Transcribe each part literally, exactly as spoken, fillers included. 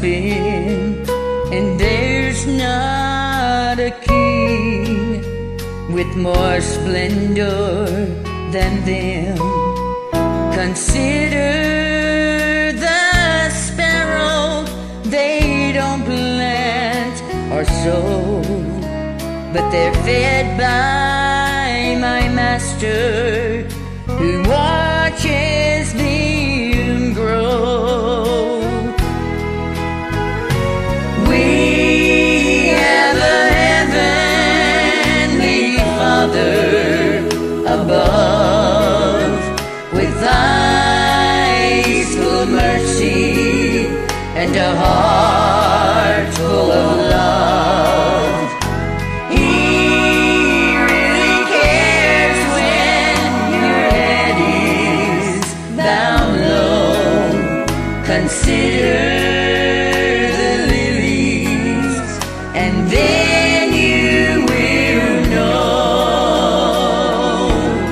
been, and there's not a king with more splendor than them. Consider the sparrow, they don't plant or sow, but they're fed by my master, who watches them grow. We have a heavenly Father above, with eyes full of mercy and a heart full of love. He really cares when your head is down low. Consider the lilies, and then you will know.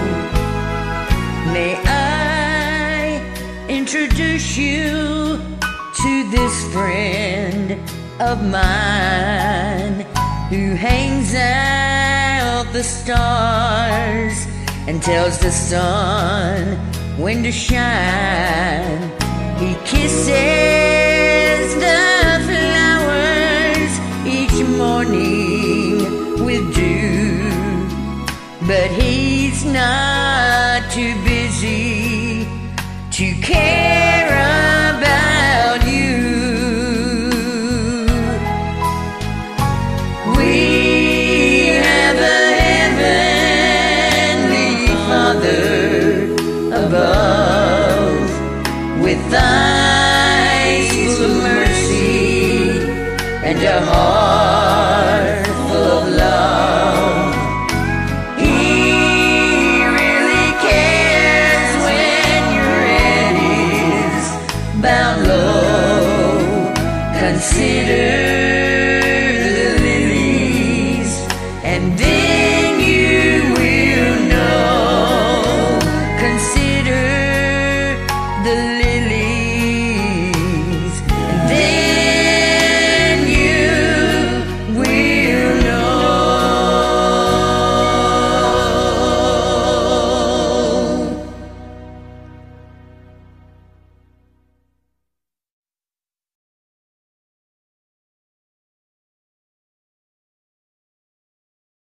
May I introduce you to this friend of mine, who hangs out the stars and tells the sun when to shine. He kisses the flowers each morning with dew, but he's not too busy to care about you. We have a heavenly Father above, with eyes full of mercy and a heart full of love. He really cares when your head is bowed low. Consider the lilies, and then you will know. Consider the